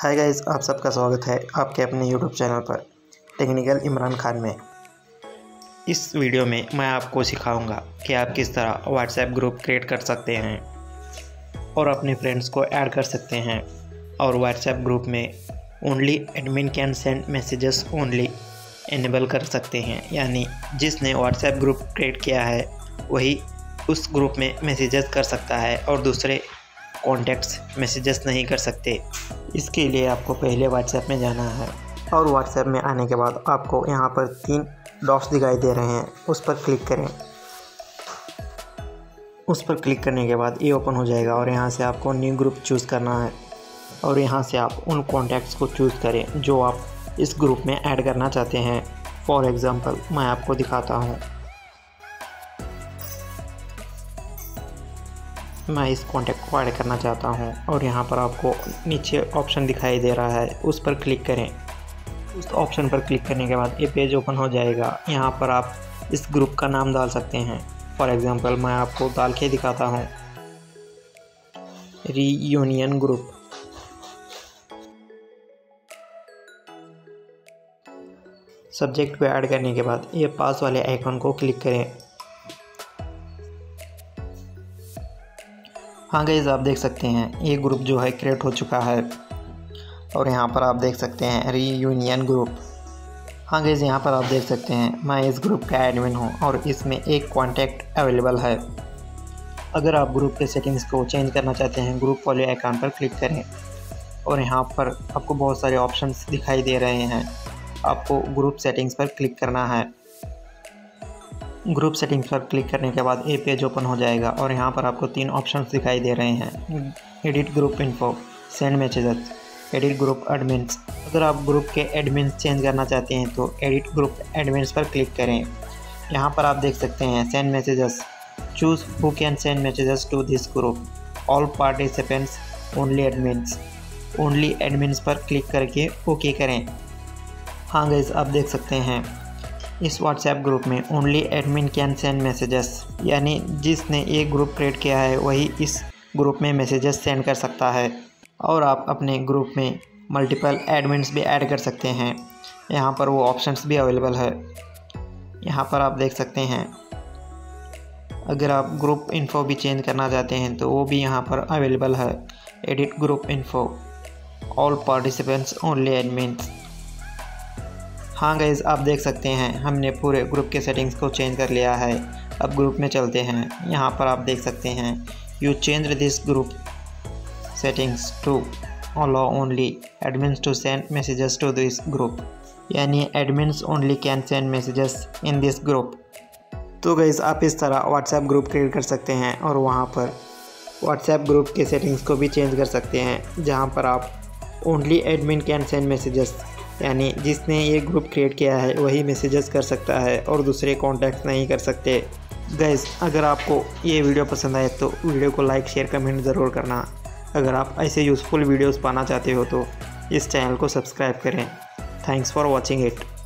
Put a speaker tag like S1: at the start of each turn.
S1: Hi guys, आप सबका स्वागत है आपके अपने यूट्यूब चैनल पर टेक्निकल इमरान खान में। इस वीडियो में मैं आपको सिखाऊंगा कि आप किस तरह व्हाट्सएप ग्रुप क्रिएट कर सकते हैं और अपने फ्रेंड्स को ऐड कर सकते हैं। और व्हाट्सएप ग्रुप में only admin can send messages only enable कर सकते हैं, यानी जिसने व्हाट्सएप ग्रुप क्रिएट किया है वही उस ग्रुप में मैसेजेस कर सकता है और दूसरे कॉन्टैक्ट्स मैसेजेस नहीं कर सकते। इसके लिए आपको पहले व्हाट्सएप में जाना है और व्हाट्सएप में आने के बाद आपको यहाँ पर 3 डॉट्स दिखाई दे रहे हैं, उस पर क्लिक करें। उस पर क्लिक करने के बाद ये ओपन हो जाएगा और यहाँ से आपको न्यू ग्रुप चूज़ करना है और यहाँ से आप उन कॉन्टैक्ट्स को चूज़ करें जो आप इस ग्रुप में ऐड करना चाहते हैं। फॉर एग्ज़ाम्पल मैं आपको दिखाता हूँ। मैं इस कॉन्टैक्ट को ऐड करना चाहता हूं और यहां पर आपको नीचे ऑप्शन दिखाई दे रहा है, उस पर क्लिक करें। उस ऑप्शन पर क्लिक करने के बाद ये पेज ओपन हो जाएगा। यहां पर आप इस ग्रुप का नाम डाल सकते हैं। फॉर एग्जांपल मैं आपको डाल के दिखाता हूं, रीयूनियन ग्रुप। सब्जेक्ट पे ऐड करने के बाद ये पास वाले आइकन को क्लिक करें। हाँ गाइस, आप देख सकते हैं ये ग्रुप जो है क्रिएट हो चुका है और यहाँ पर आप देख सकते हैं रीयूनियन ग्रुप। हाँ गाइस, यहाँ पर आप देख सकते हैं मैं इस ग्रुप का एडमिन हूँ और इसमें एक कॉन्टैक्ट अवेलेबल है। अगर आप ग्रुप के सेटिंग्स को चेंज करना चाहते हैं, ग्रुप वाले आइकन पर क्लिक करें और यहाँ पर आपको बहुत सारे ऑप्शंस दिखाई दे रहे हैं। आपको ग्रुप सेटिंग्स पर क्लिक करना है। ग्रुप सेटिंग्स पर क्लिक करने के बाद ये पेज ओपन हो जाएगा और यहाँ पर आपको 3 ऑप्शंस दिखाई दे रहे हैं, edit group info, send messages, edit group admins. अगर आप ग्रुप के एडमिन्स चेंज करना चाहते हैं तो एडिट ग्रुप एडमिन्स पर क्लिक करें। यहाँ पर आप देख सकते हैं send messages, choose who can send messages to this group, all participants, only admins. Only admins पर क्लिक करके ओके करें। हाँ गाइस, आप देख सकते हैं इस व्हाट्सएप ग्रुप में only admin can send messages, यानी जिसने ये ग्रुप क्रिएट किया है वही इस ग्रुप में मैसेजेस सेंड कर सकता है। और आप अपने ग्रुप में मल्टीपल एडमिन्स भी ऐड कर सकते हैं। यहाँ पर वो ऑप्शंस भी अवेलेबल है। यहाँ पर आप देख सकते हैं। अगर आप ग्रुप इन्फो भी चेंज करना चाहते हैं तो वो भी यहाँ पर अवेलेबल है, edit group info, all participants, only admins. हाँ गाइस, आप देख सकते हैं हमने पूरे ग्रुप के सेटिंग्स को चेंज कर लिया है। अब ग्रुप में चलते हैं। यहाँ पर आप देख सकते हैं you change this group settings to allow only admins to send messages to this group, यानी admins only can send messages in this group. तो गाइस, आप इस तरह व्हाट्सएप ग्रुप क्रिएट कर सकते हैं और वहाँ पर व्हाट्सएप ग्रुप के सेटिंग्स को भी चेंज कर सकते हैं, जहाँ पर आप only admin can send messages, यानी जिसने ये ग्रुप क्रिएट किया है वही मैसेजेस कर सकता है और दूसरे कॉन्टैक्ट नहीं कर सकते। गाइस, अगर आपको ये वीडियो पसंद आए तो वीडियो को लाइक, शेयर, कमेंट ज़रूर करना। अगर आप ऐसे यूज़फुल वीडियोस पाना चाहते हो तो इस चैनल को सब्सक्राइब करें। Thanks for watching it.